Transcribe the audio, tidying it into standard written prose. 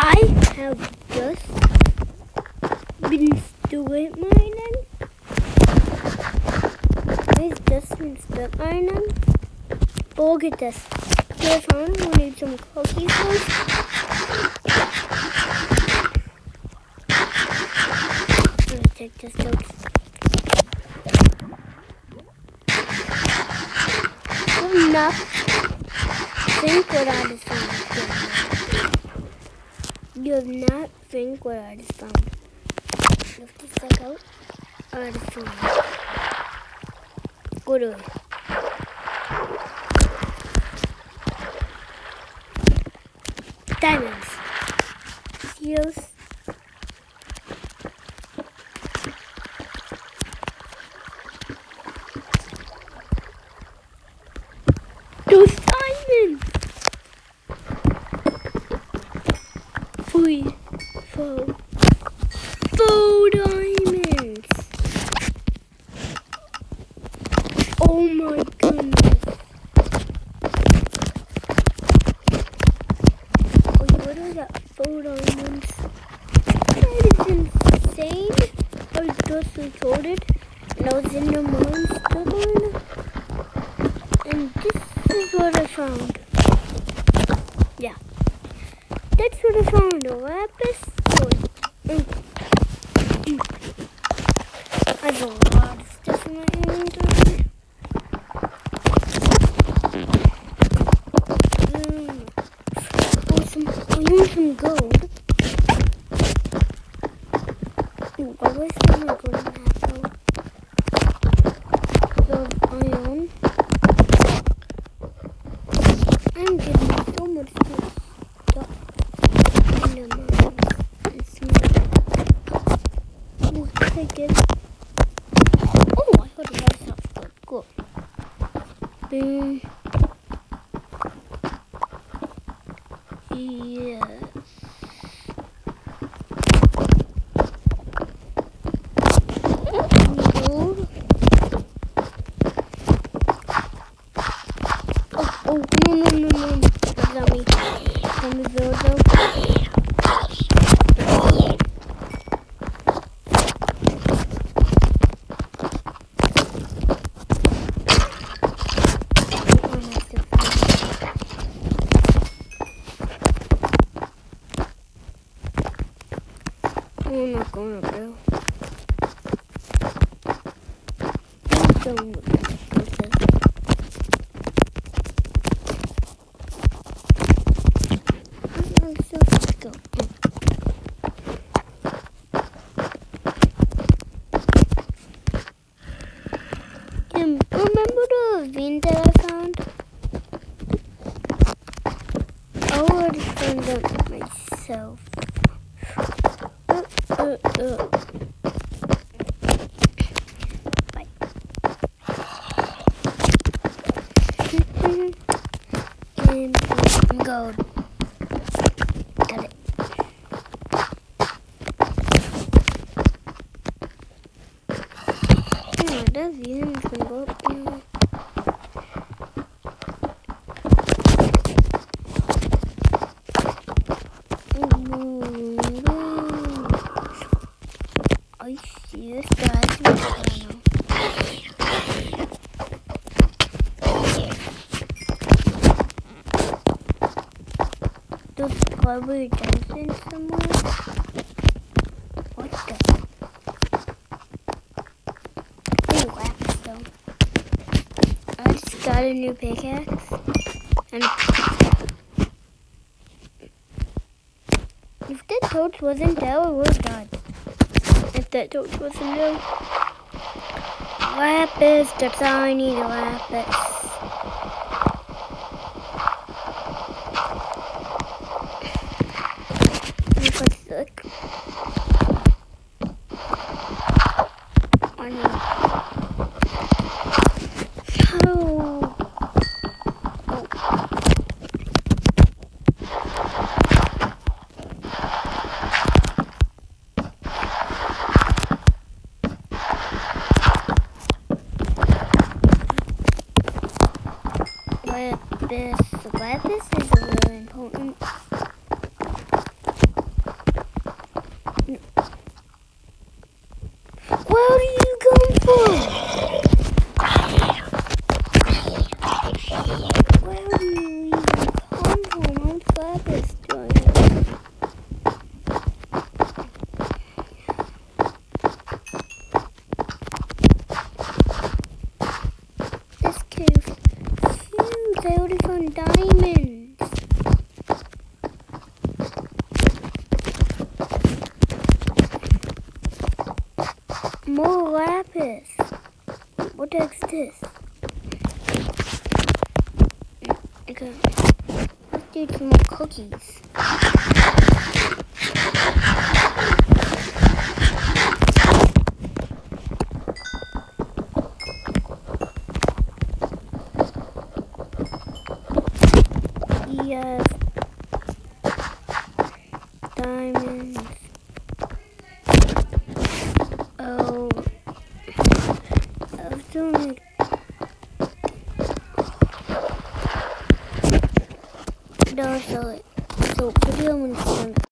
I have just been student mining. I've just been student mining. But look at this. Here's one. We need some cookies first. Let's take this out. Do not think what I just found. You have not think what I just found. Lift this back out. I just found it. Go to it. Diamonds. Seals. Those diamonds. 3, 4 diamonds. Oh my goodness. Wait, what are that? 4 diamonds. That is insane. I was just recorded and I was in the monster one. And this is what I found. Yeah. That's what I found. A lapis. I have a lot of stuff in my inventory. I need some gold. Ooh, I wish I had gold in that though. Gold iron. I'm getting so much good stuff in the mines and smooth. What did I get? Oh, I heard a lot of stuff. Good. Boom. Yes. Gold. Oh, no. That's not me. Let me build though. I'm not gonna go. I'm done with this. Let's go. Remember the ravine that I found? I already found it myself. Bye. And gold. Got it. Oh, that's even some gold. I see this guy's channel. There's probably a dancing somewhere. What the? Oh, lapis though. I just got a new pickaxe. And if that torch wasn't there, I would have died. If that torch wasn't there. Lapis, that's all I need, a lapis. Let's look. I know. Lapis is really important. more lapis. What the heck's this? Okay. Let's do some more cookies. Yes. Diamonds. Oh. I was doing it. So video